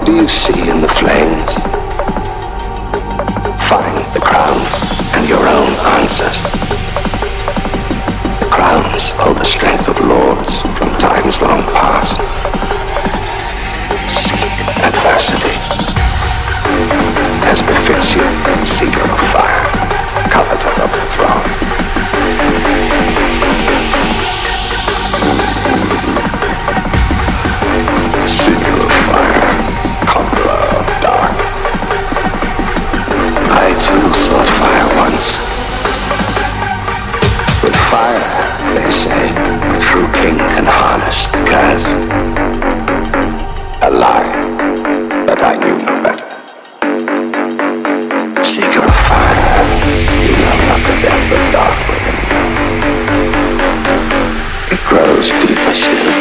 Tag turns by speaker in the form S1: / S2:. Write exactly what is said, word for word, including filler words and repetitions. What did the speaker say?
S1: do you see in the flames? Find the crowns and your own answers. The crowns hold the strength of lords from times long past. Seek adversity. As befits you, seeker of fire, coveter of the throne. Seeker of fire, conqueror of dark. I too sought fire once. With fire, they say, a true king can harness the curse. A lie, but I knew no better. Seeker of fire, you know not the depth of dark within you. It grows deeper still.